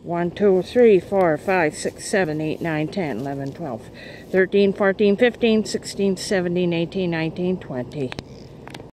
1, 2, 3, 4, 5, 6, 7, 8, 9, 10, 11, 12, 13, 14, 15, 16, 17, 18, 19, 20.